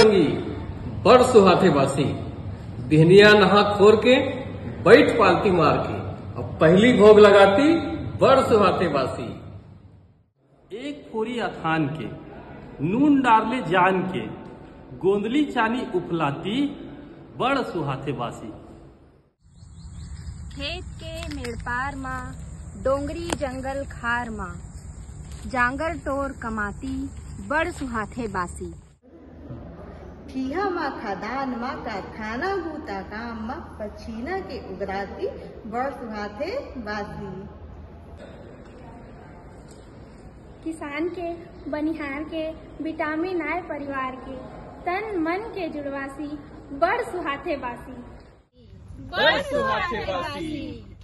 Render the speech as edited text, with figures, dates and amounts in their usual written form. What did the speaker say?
संगी बड़ सुहाथे बासी, बिहनिया नहा खोर के बैठ पालती मार के, अब पहली भोग लगाती बड़ सुहाथे बासी। एक फोरी अथान के नून डारले जान के, गोंदली चानी उफलाती बड़ सुहाथे बासी। खेत के मेड़पार माँ, डोंगरी जंगल खार माँ, जांगर टोर कमाती बड़ सुहाथे बासी। ठीहा माँ खदान माँ कारखाना हूता काम माँ, पछीना के उगराती बड़ सुहाथे बासी। किसान के बनिहार के विटामिन आय परिवार के, तन मन के जुड़वासी बड़ सुहाथे बासी। बड़ सुहाथे बासी।